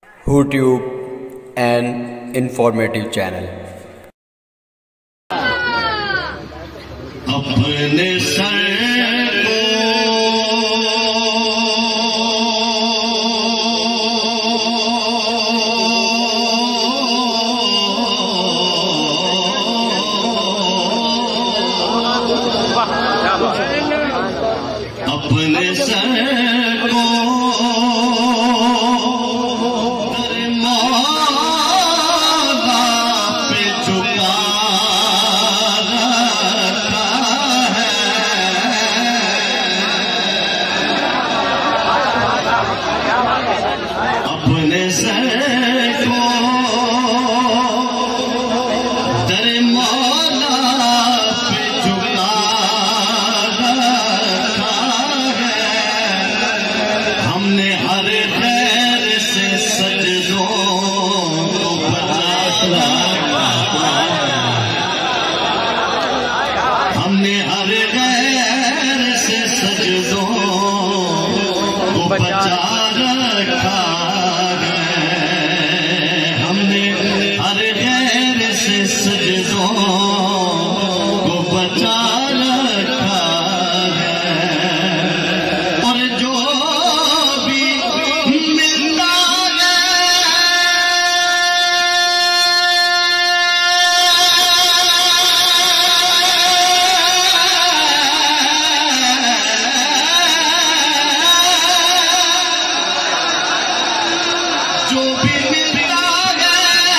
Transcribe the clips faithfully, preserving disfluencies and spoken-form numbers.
YouTube, an informative channel. अपने सर अपने सर को मौला पे झुका रखा है। अपने सर को तेरे मौला पे झुका हमने हर खैर से सजदों को बचा हमने हर खैर से सजदों को बचा रखा है। हमने हर खैर से सजदों को बचा रखा है। और जो जो भी मिलता है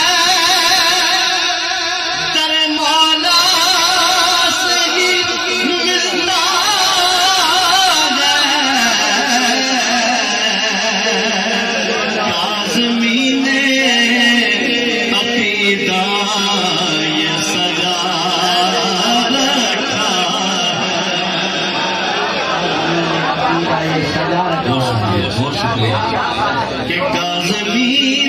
तेरे मौला से ही मिलता है। काज़मीने अक़ीदा ये सजा रखा है। बहुत शुक्रिया कि काज़मीने